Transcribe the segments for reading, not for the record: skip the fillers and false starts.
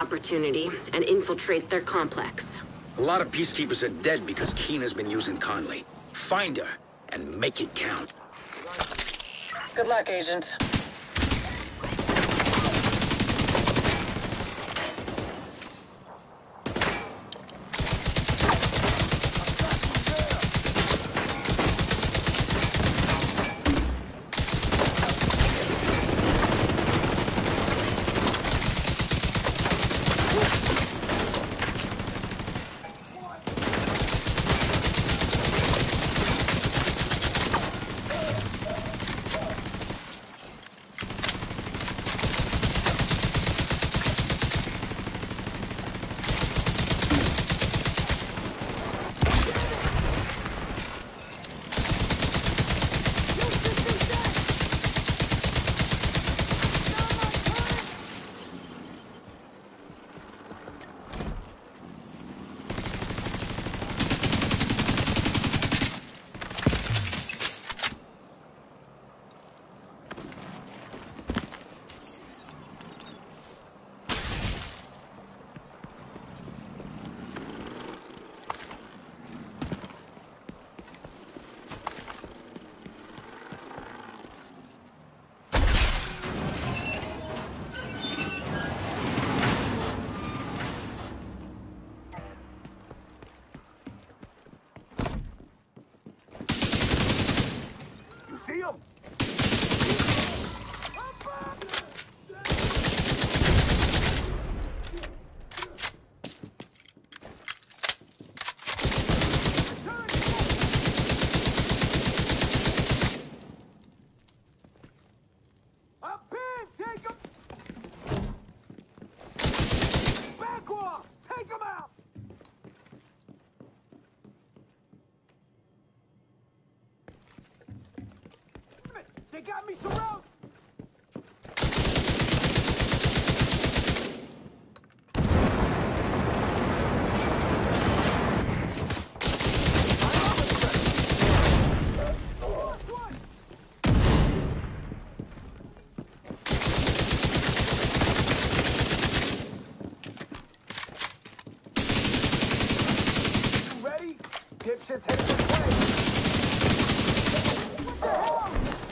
opportunity and infiltrate their complex. A lot of peacekeepers are dead because Keena's been using Conley. Find her and make it count. Good luck, Agent. They got me surrounded! Ready? Dipshit's headed this way! What the hell?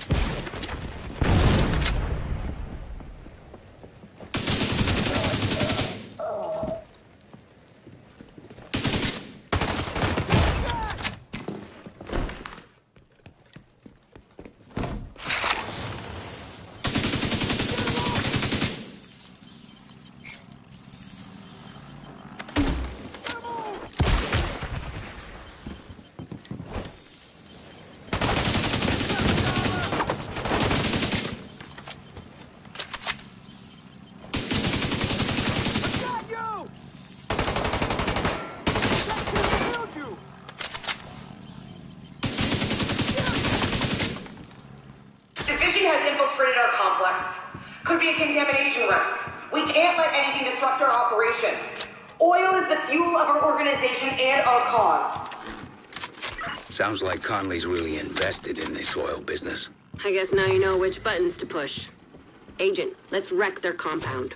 Infiltrated our complex. Could be a contamination risk. We can't let anything disrupt our operation. Oil is the fuel of our organization and our cause. Sounds like Conley's really invested in this oil business. I guess now you know which buttons to push. Agent, let's wreck their compound.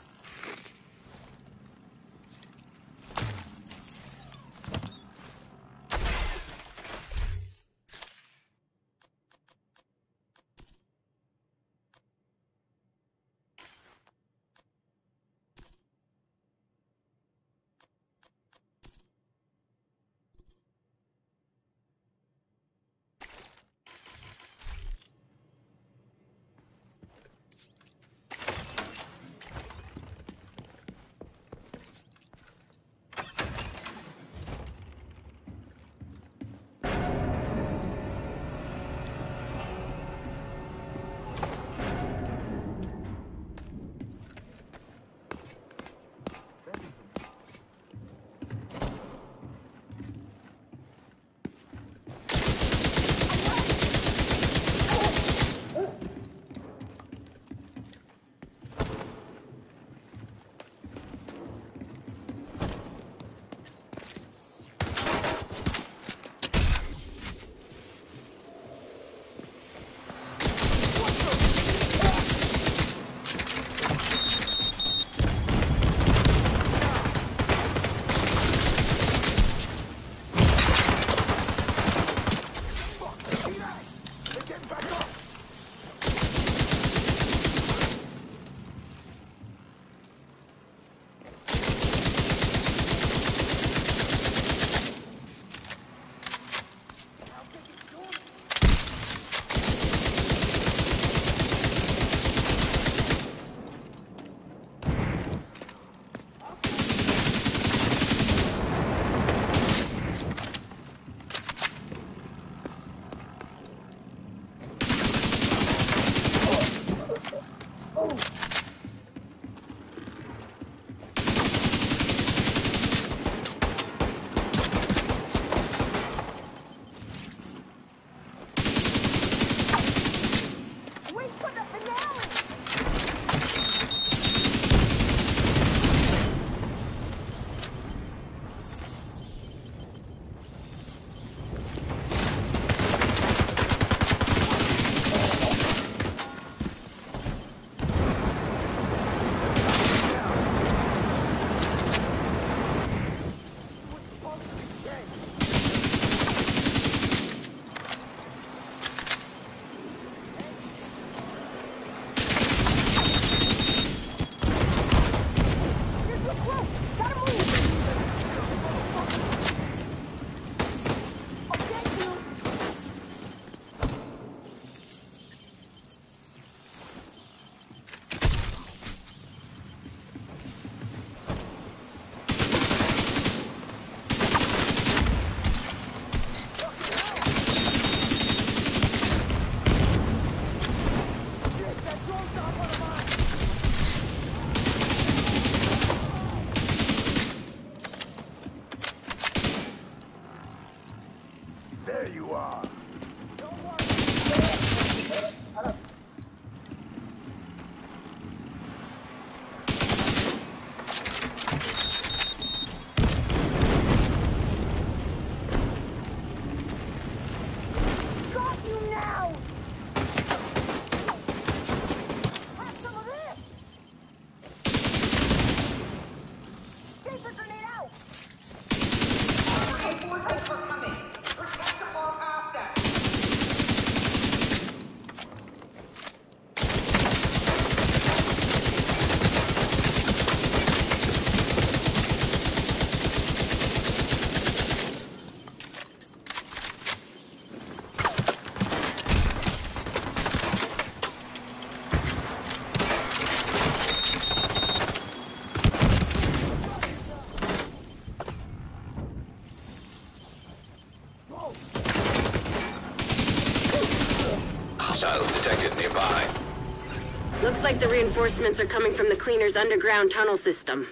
nearby. Looks like the reinforcements are coming from the cleaner's underground tunnel system.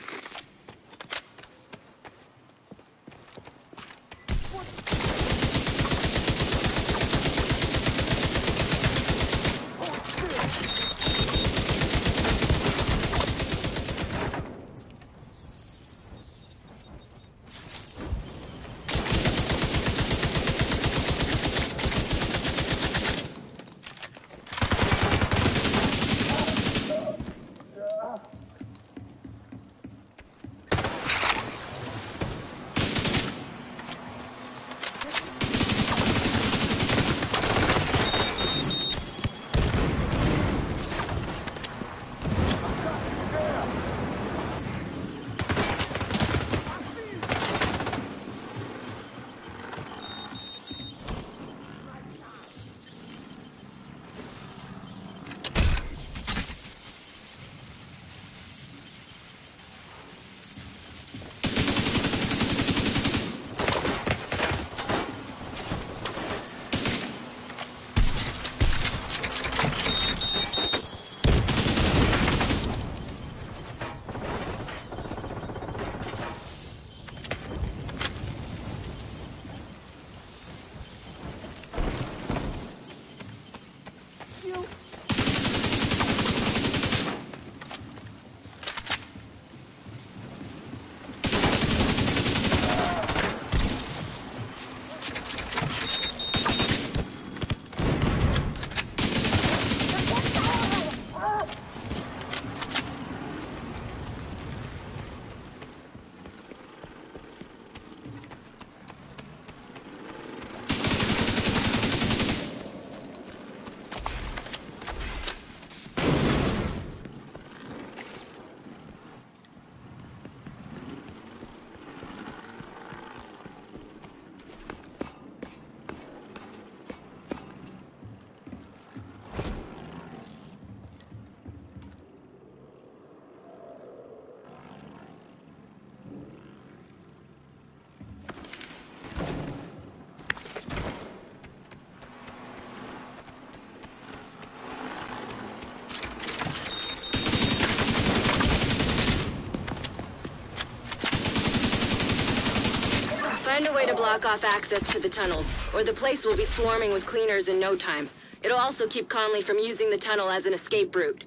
Find a way to block off access to the tunnels, or the place will be swarming with cleaners in no time. It'll also keep Conley from using the tunnel as an escape route.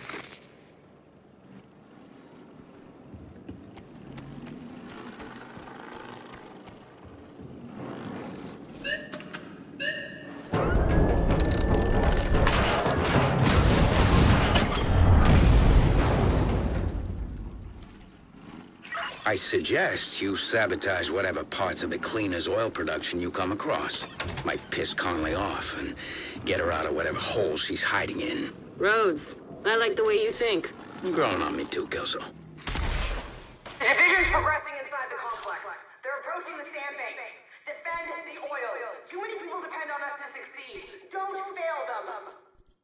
I suggest you sabotage whatever parts of the cleaner's oil production you come across. Might piss Conley off and get her out of whatever hole she's hiding in. Rhodes, I like the way you think. You're growing on me too, Kelso. The division's progressing inside the complex. They're approaching the sandbanks. Defend the oil. Too many people depend on us to succeed. Don't fail them.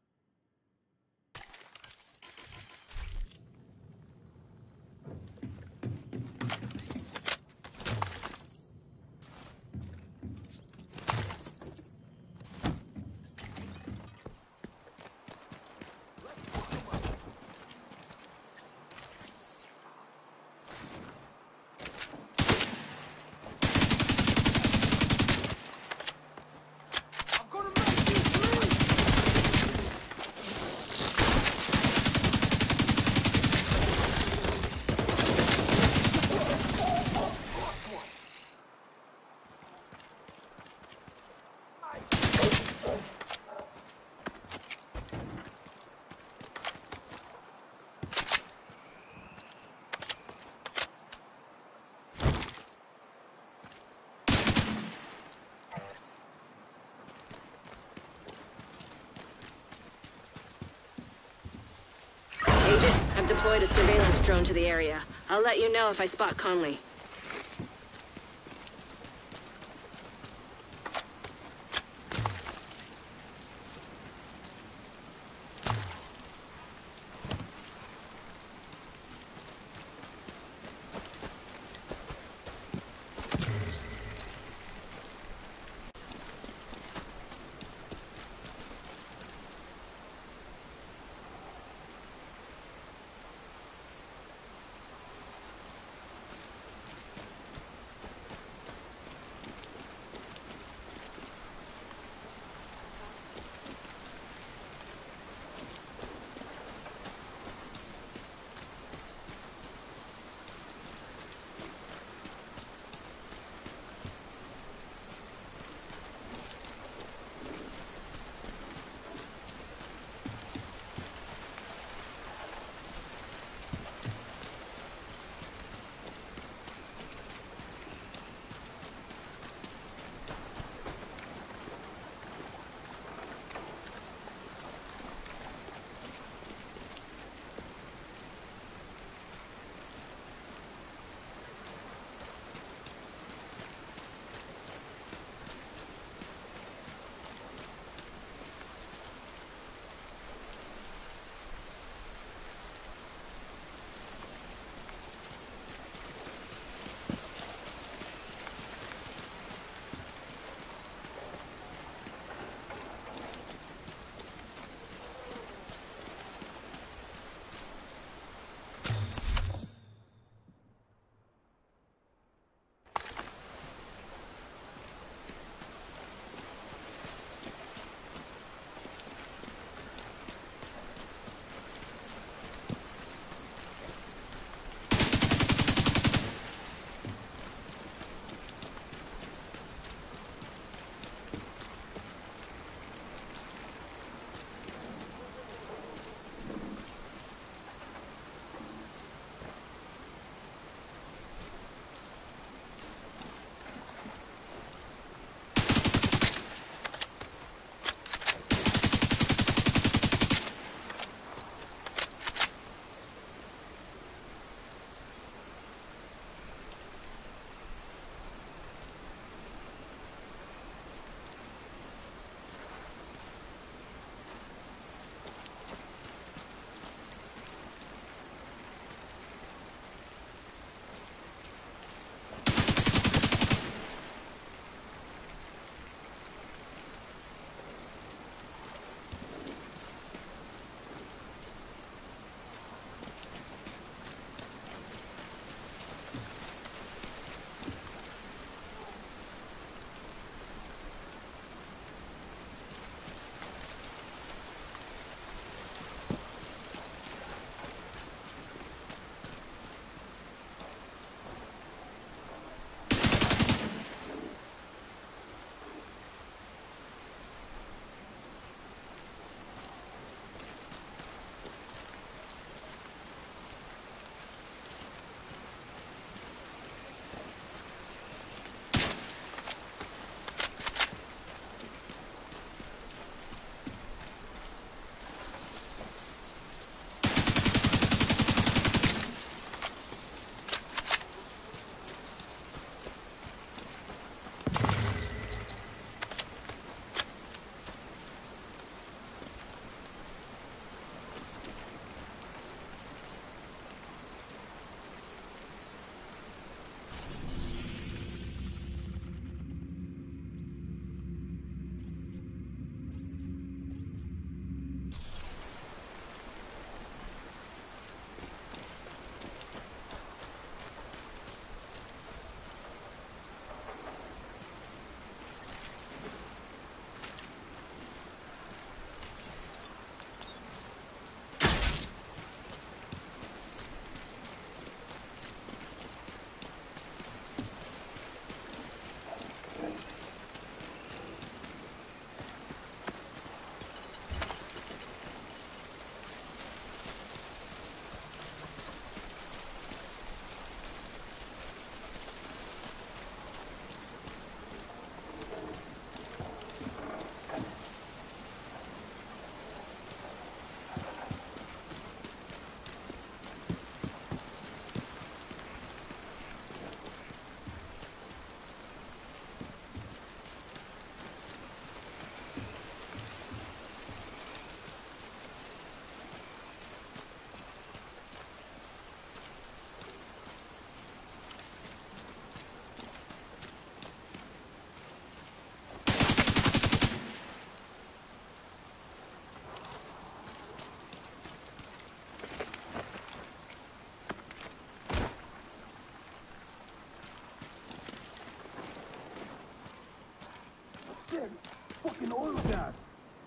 Agent, I've deployed a surveillance drone to the area. I'll let you know if I spot Conley.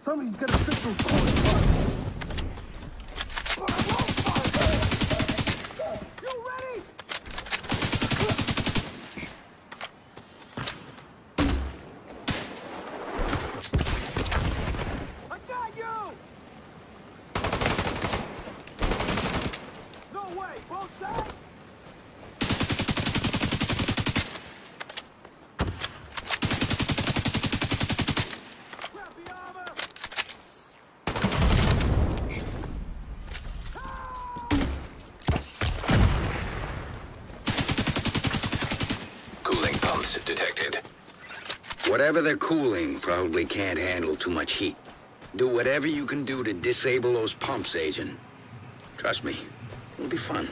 Somebody's gonna fit through corners. You ready? I got you! No way, both sides? Grab the armor! Cooling pumps detected. Whatever they're cooling probably can't handle too much heat. Do whatever you can do to disable those pumps, Agent. Trust me, it'll be fun.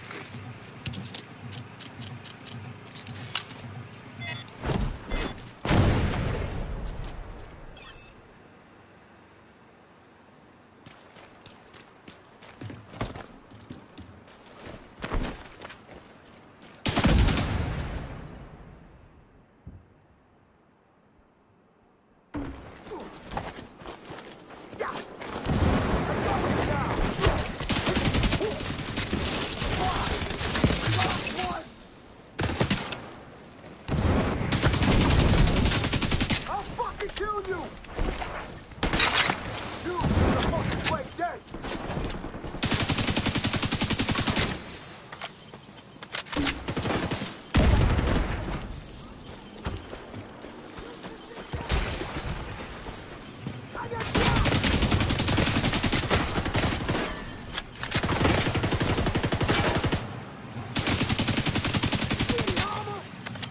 I'll fucking kill you! You, the fucking play dead! I got shot! See, armor?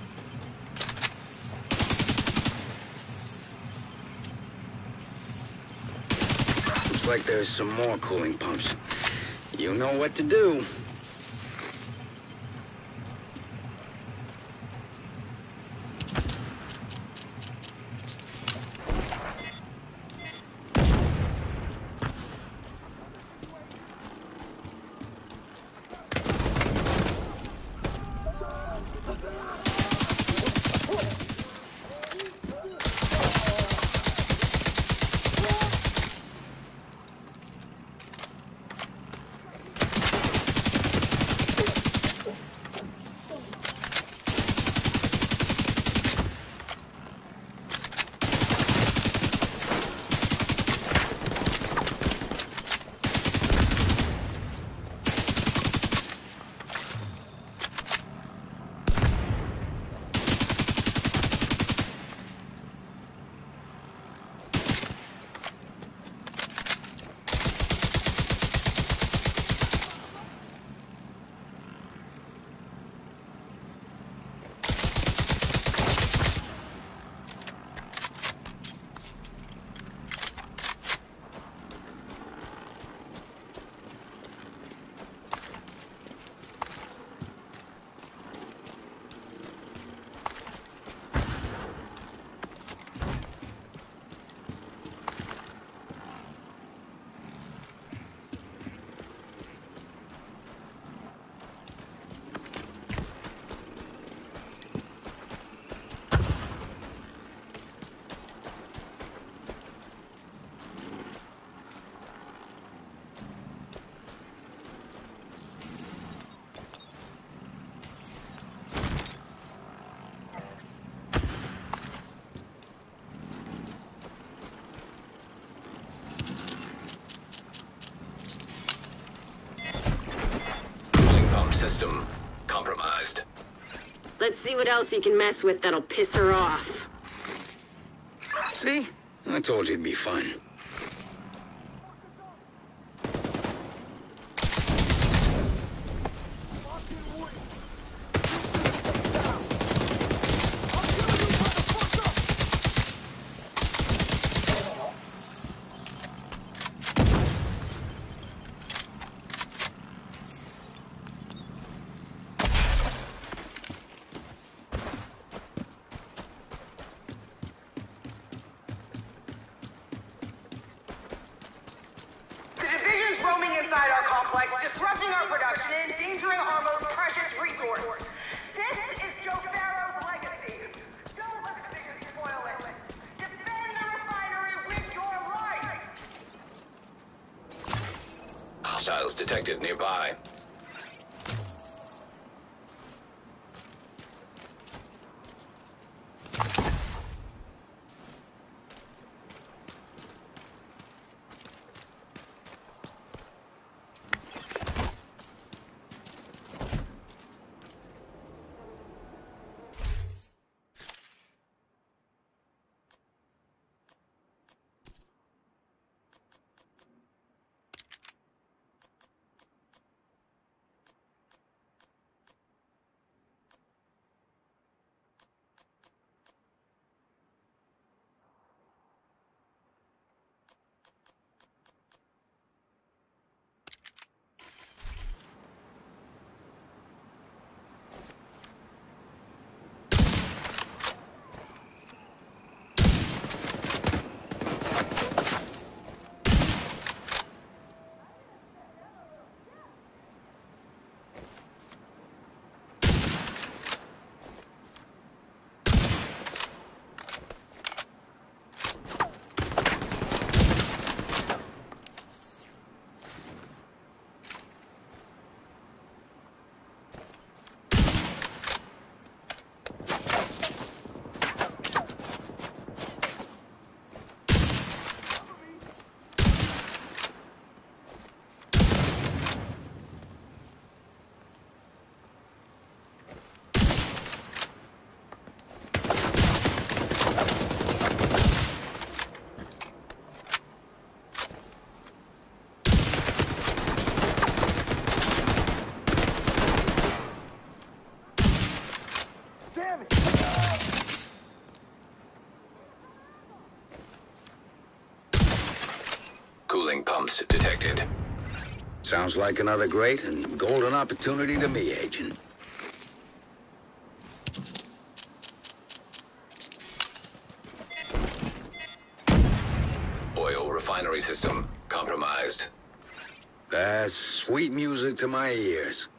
Looks like there's some more cooling pumps. You know what to do. System compromised. Let's see what else you can mess with that'll piss her off. See? I told you it'd be fun. inside our complex, disrupting our production and endangering our most precious resource. This is Joe Farrow's legacy. Don't let the division spoil it. Defend the refinery with your life! Hostiles detected nearby. Cooling pumps detected. Sounds like another great and golden opportunity to me, Agent. Oil refinery system compromised. That's sweet music to my ears.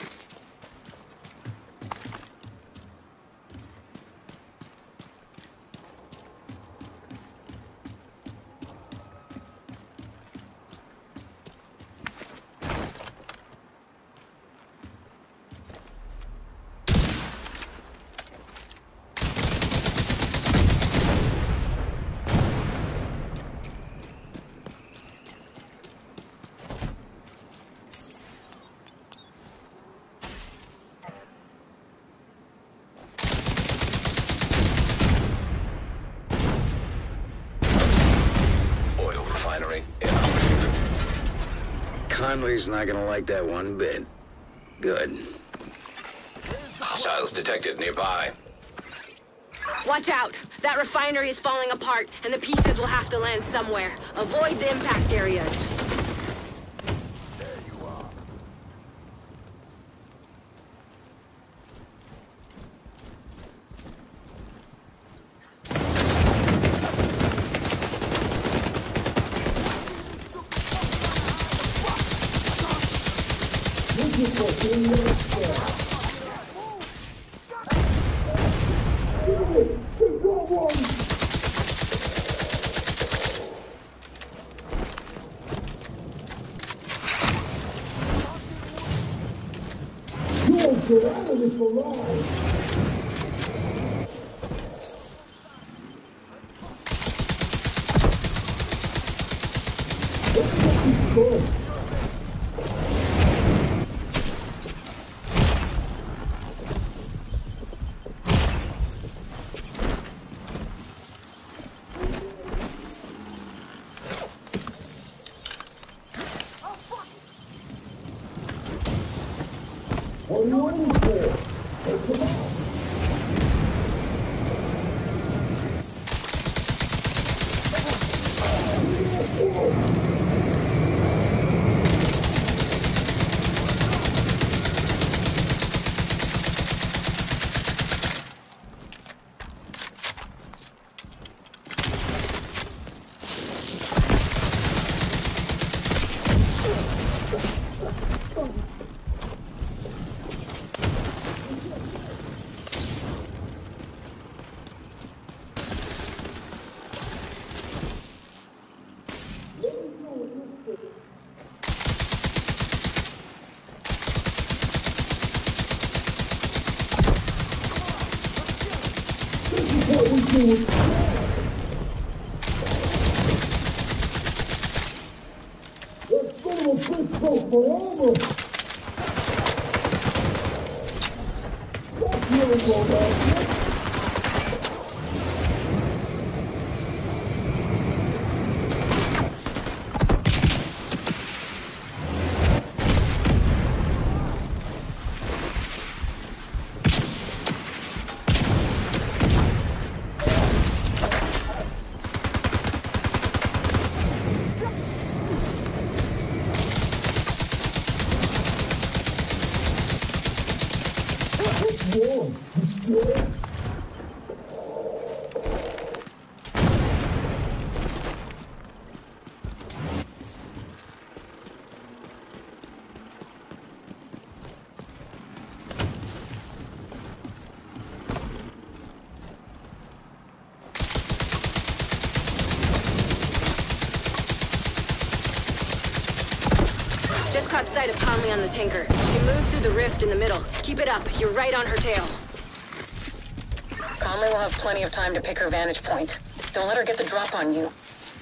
Conley's not gonna like that one bit. Good. Hostiles detected nearby. Watch out! That refinery is falling apart, and the pieces will have to land somewhere. Avoid the impact areas. Get out of this alive! What are you waiting for? Take them out! we doing? Let's go to a bitch forever. That's really go back. Just caught sight of Conley on the tanker. She moved through the rift in the middle. Keep it up. You're right on her tail. Conley will have plenty of time to pick her vantage point. Don't let her get the drop on you.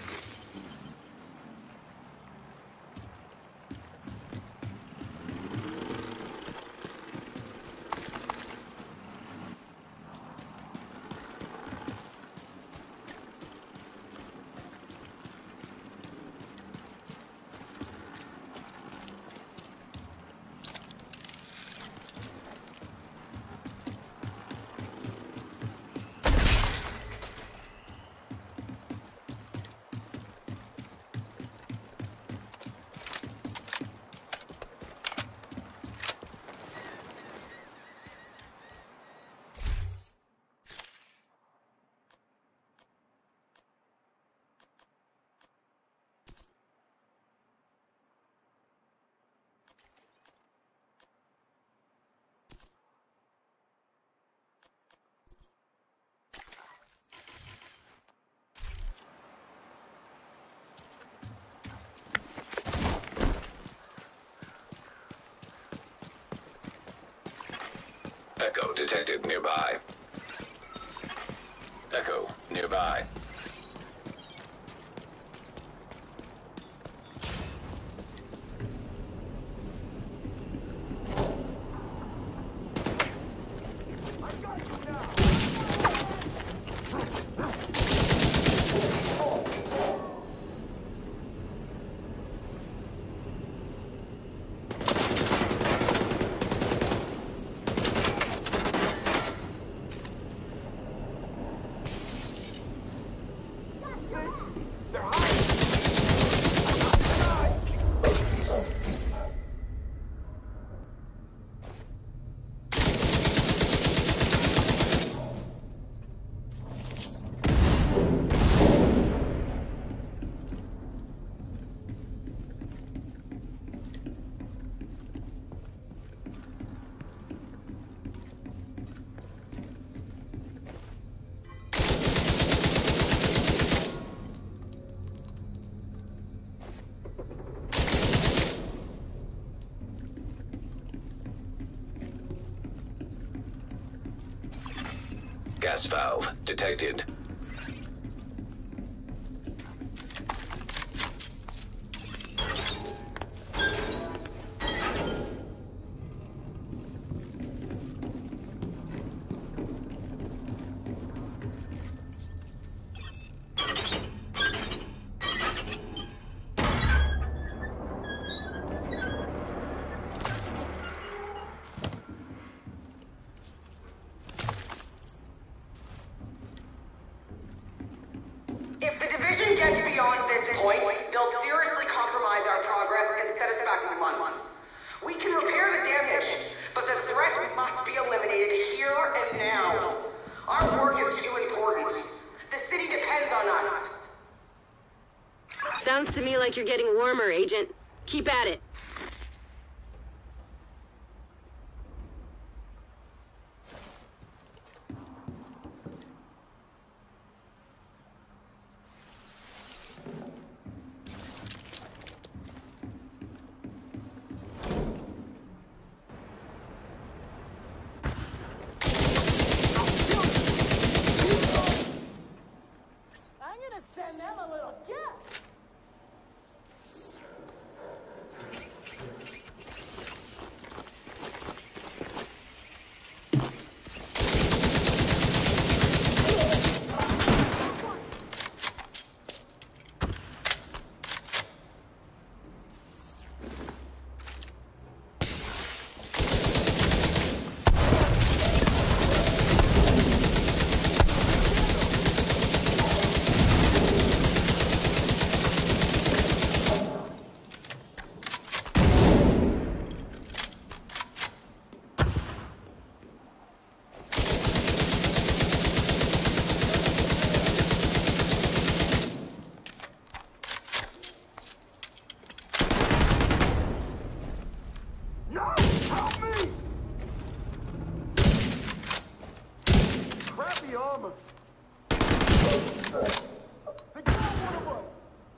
Echo detected nearby. Echo nearby. Gas valve detected. If the division gets beyond this point, they'll seriously compromise our progress and set us back months. We can repair the damage, but the threat must be eliminated here and now. Our work is too important. The city depends on us. Sounds to me like you're getting warmer, Agent. Keep at it. armor. They got one of us.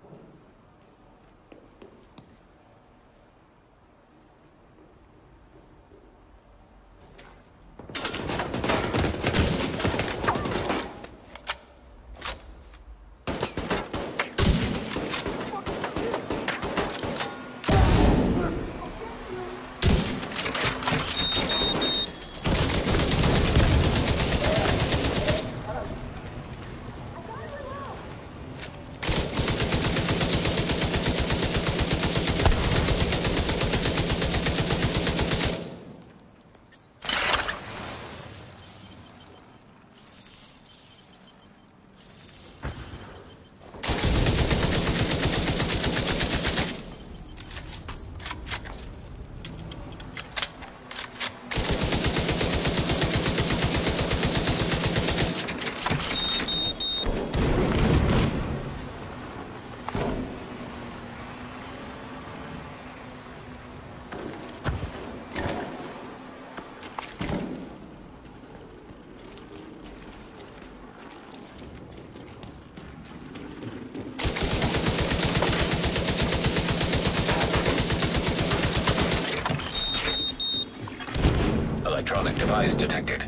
Electronic device detected.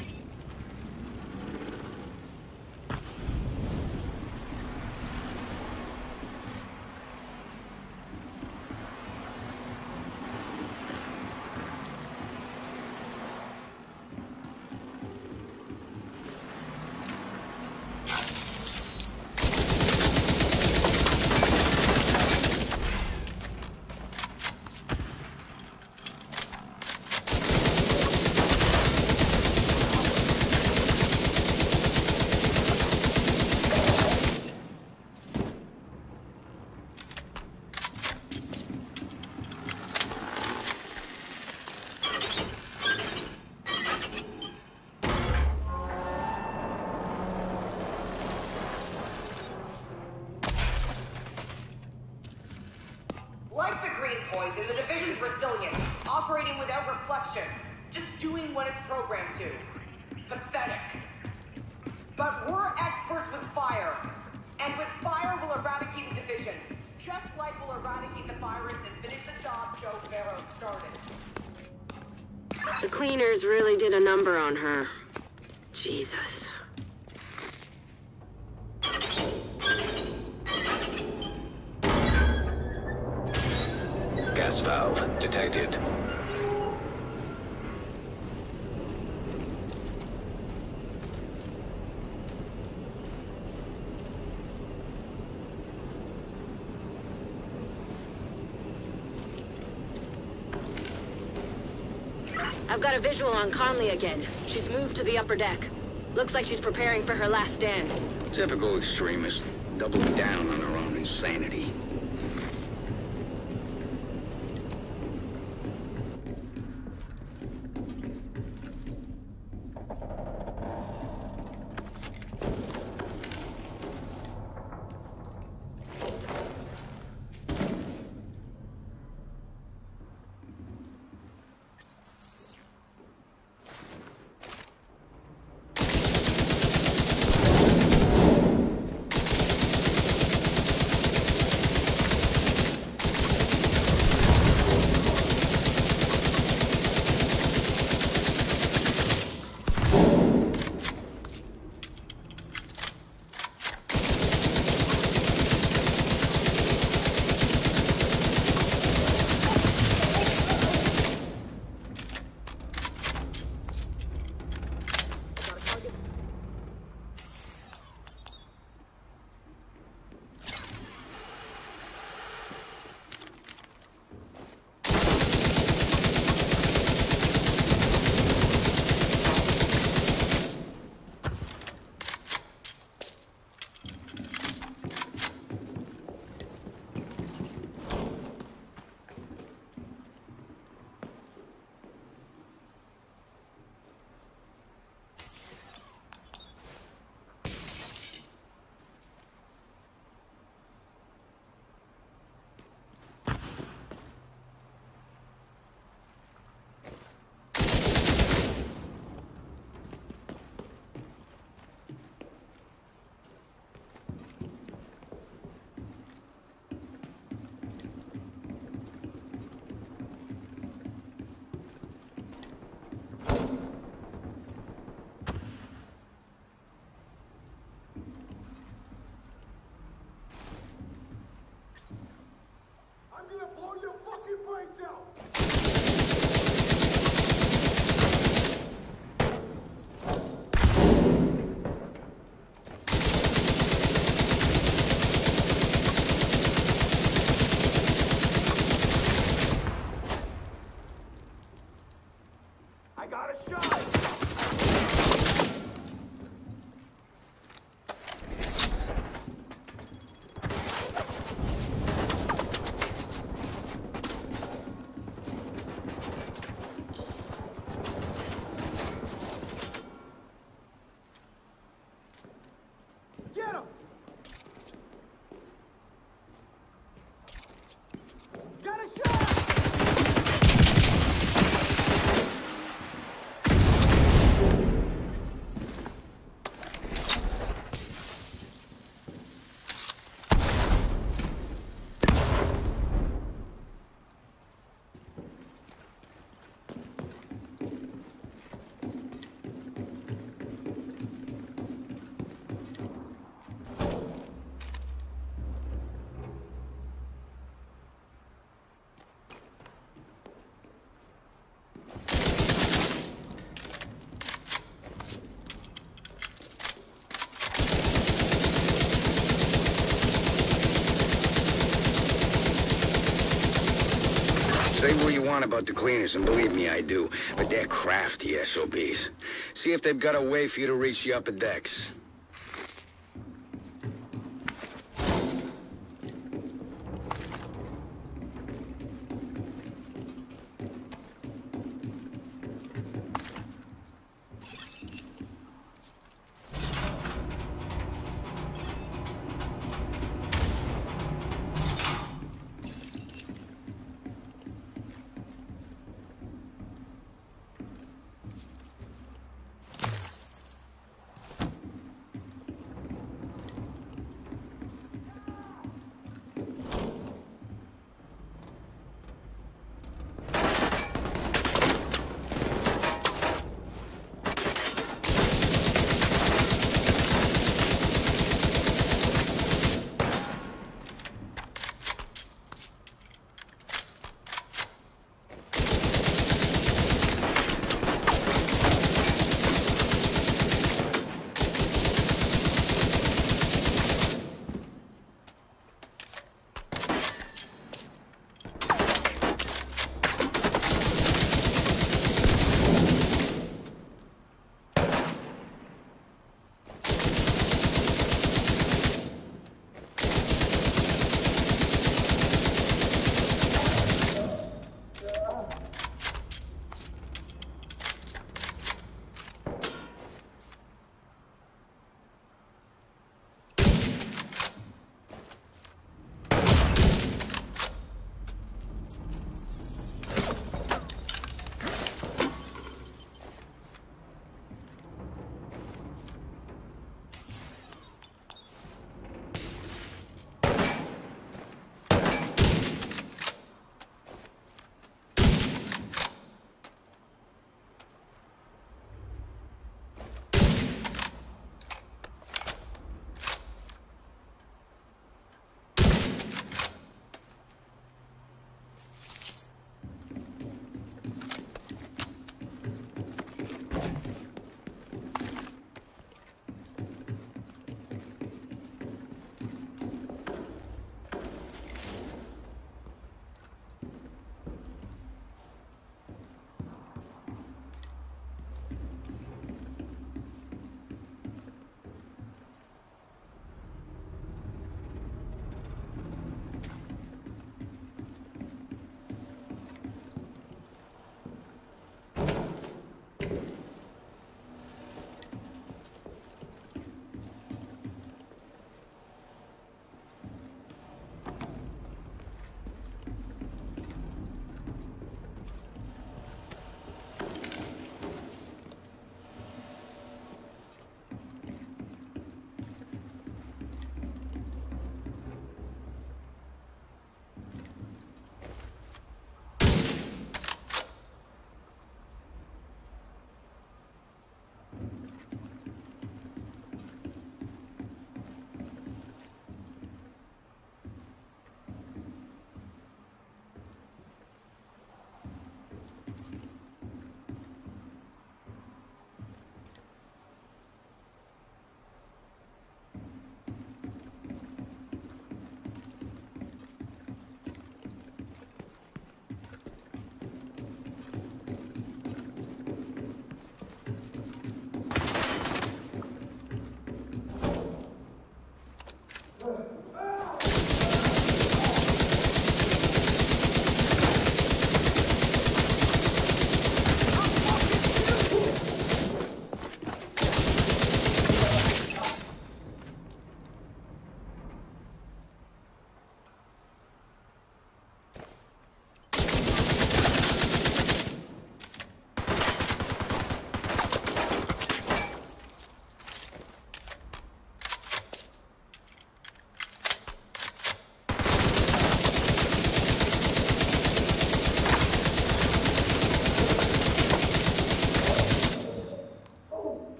Like the green poison, the division's resilient, operating without reflection, just doing what it's programmed to. Pathetic. But we're experts with fire, and with fire we'll eradicate the division, just like we'll eradicate the virus and finish the job Joe Farrow started. The cleaners really did a number on her. Jesus. Gas valve detected. I've got a visual on Conley again. She's moved to the upper deck. Looks like she's preparing for her last stand. Typical extremist, doubling down on her own insanity. I got a shot! Get him! Got a shot! Say what you want about the cleaners, and believe me, I do. But they're crafty SOBs. See if they've got a way for you to reach the upper decks.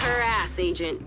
her ass, Agent.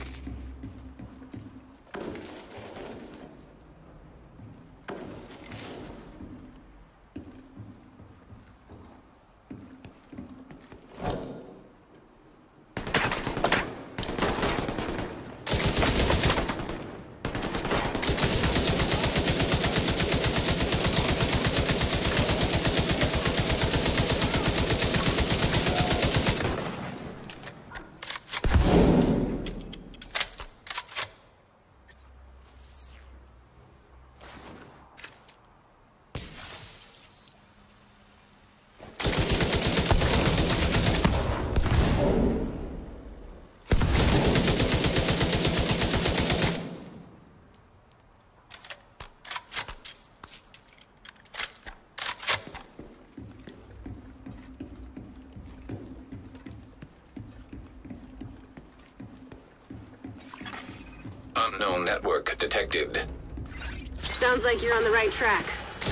Unknown network detected. Sounds like you're on the right track.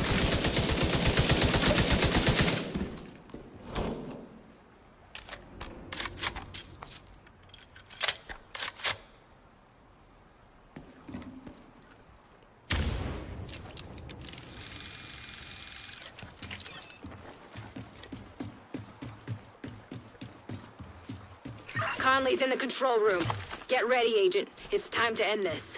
Conley's in the control room. Get ready, Agent. It's time to end this.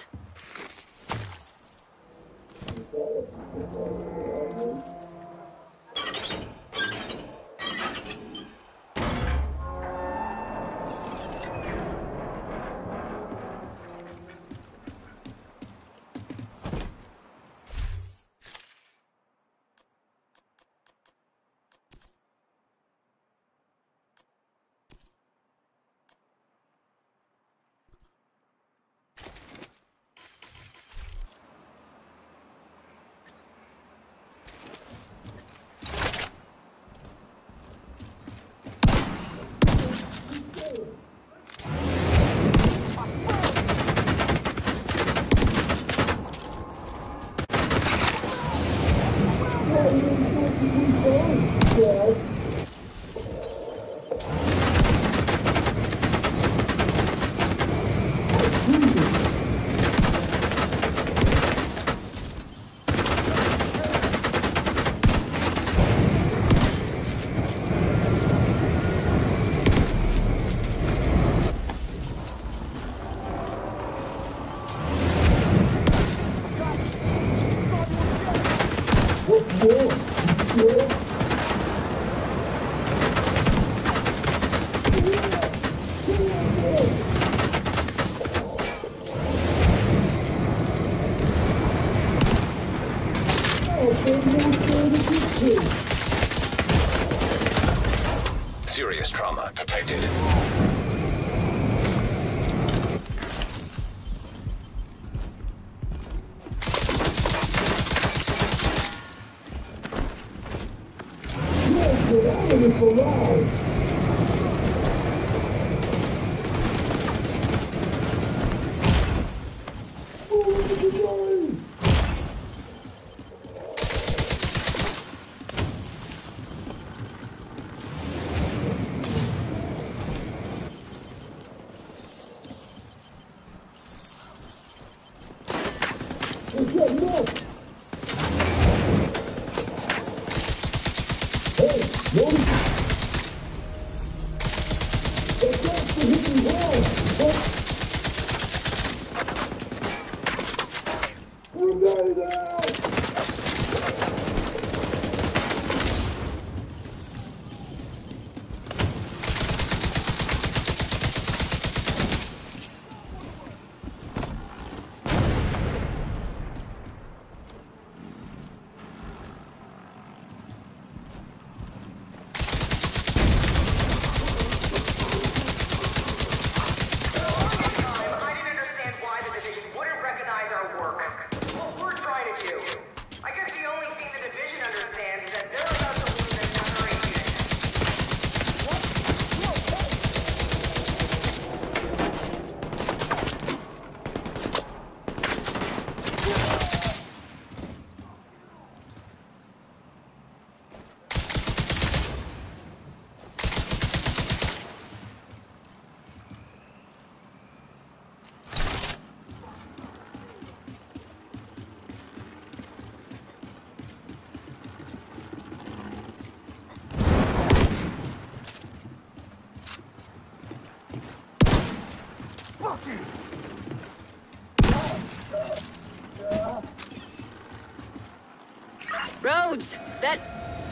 Serious trauma detected.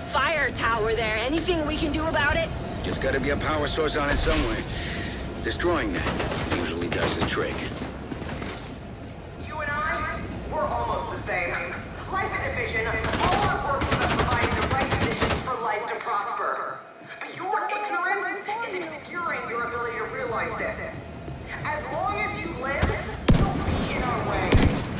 fire tower there. Anything we can do about it? Just gotta be a power source on it somewhere. Destroying that usually does the trick. You and I, we're almost the same. Like the Division, all our work is about providing the right conditions for life to prosper. But your ignorance is obscuring your ability to realize this. As long as you live, you'll be in our way.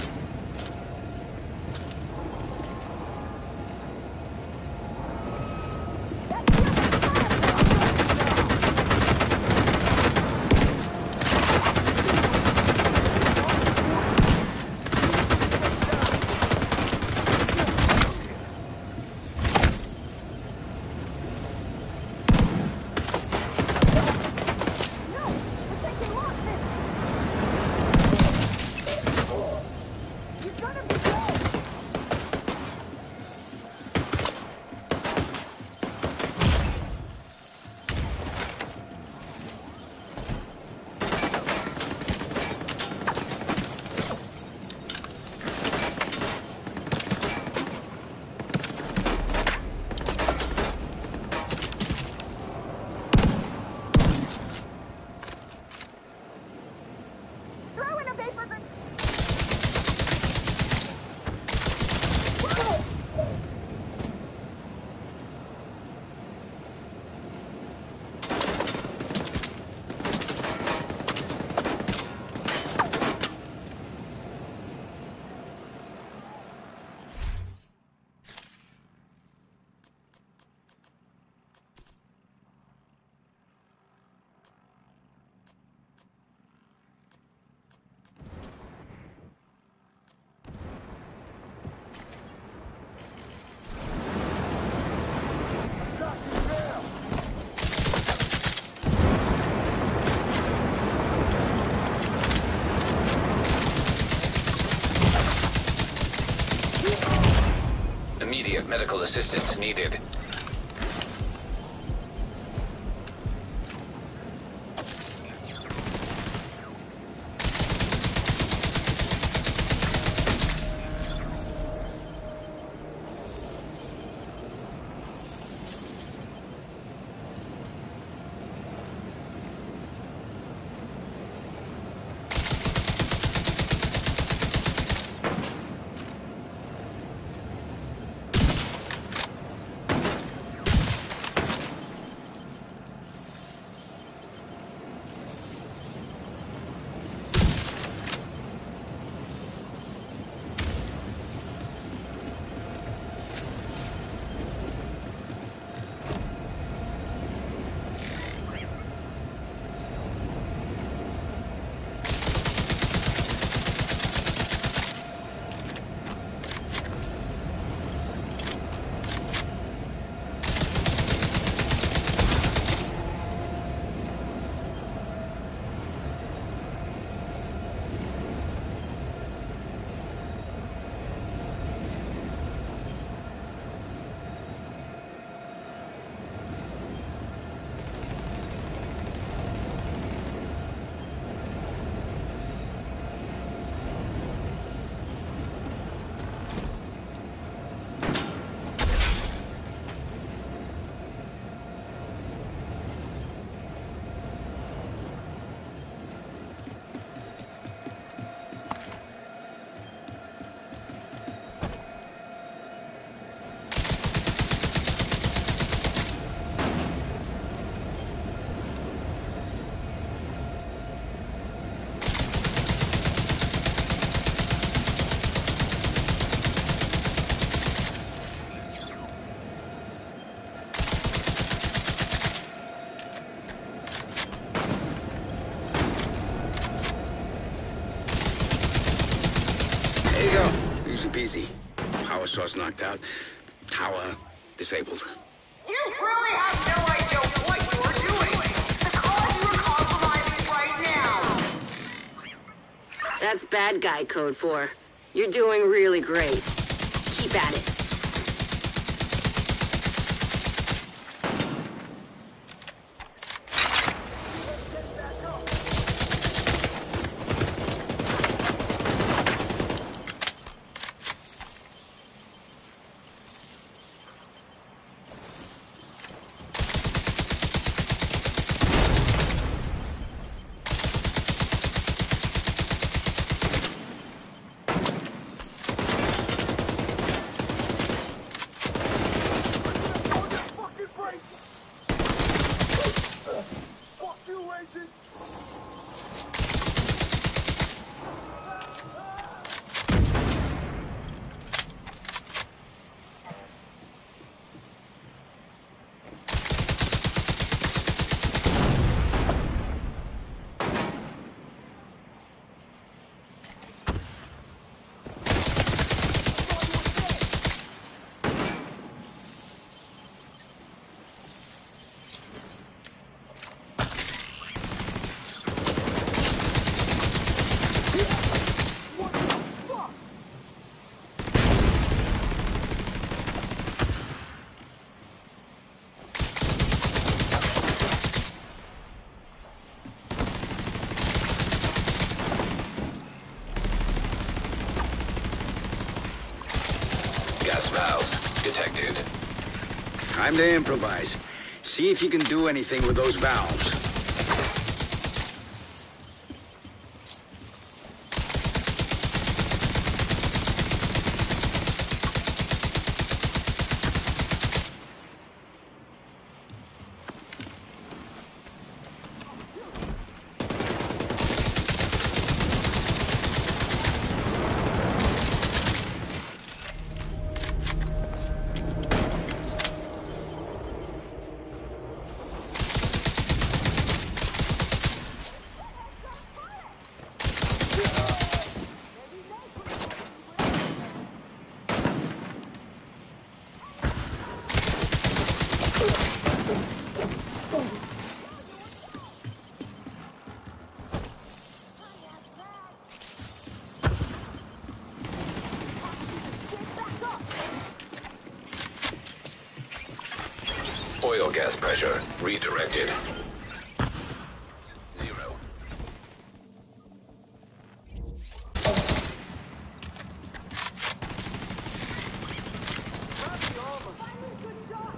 Immediate medical assistance needed. Easy. Power source knocked out. Tower disabled. You really have no idea what you are doing. The cause you are compromising right now. That's bad guy code 4. You're doing really great. Keep at it. situation! Gas valves detected. Time to improvise. See if you can do anything with those valves. Oil gas pressure redirected. Zero. Grab the armor! Good shot!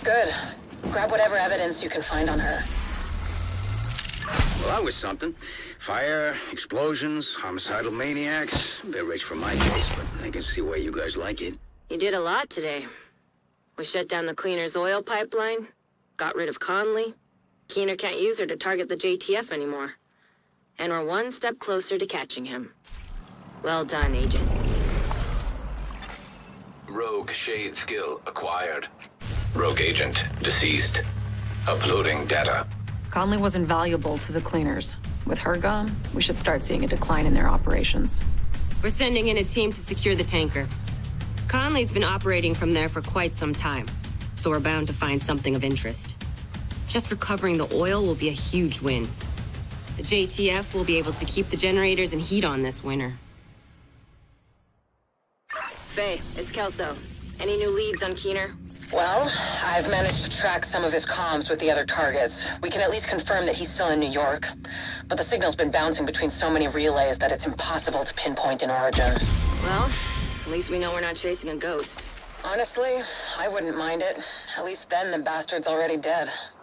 Good. Grab whatever evidence you can find on her. Well, that was something. Fire, explosions, homicidal maniacs. A bit rich for my taste, but I can see why you guys like it. You did a lot today. We shut down the Cleaner's oil pipeline, got rid of Conley. Keener can't use her to target the JTF anymore. And we're one step closer to catching him. Well done, Agent. Rogue shade skill acquired. Rogue agent deceased. Uploading data. Conley was invaluable to the Cleaners. With her gone, we should start seeing a decline in their operations. We're sending in a team to secure the tanker. Conley's been operating from there for quite some time, so we're bound to find something of interest. Just recovering the oil will be a huge win. The JTF will be able to keep the generators and heat on this winter. Faye, it's Kelso. Any new leads on Keener? Well, I've managed to track some of his comms with the other targets. We can at least confirm that he's still in New York. But the signal's been bouncing between so many relays that it's impossible to pinpoint an origin. Well, at least we know we're not chasing a ghost. Honestly, I wouldn't mind it. At least then the bastard's already dead.